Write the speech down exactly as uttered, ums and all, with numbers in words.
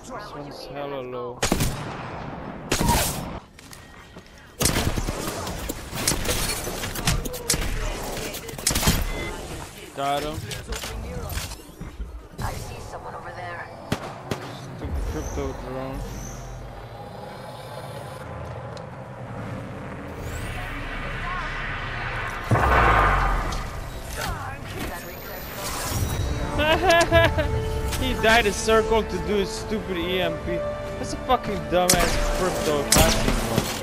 This one's hella low. Got him. I see someone over there. Stupid crypto drone. He died a circle to do his stupid E M P. That's a fucking dumbass crypto hacking one.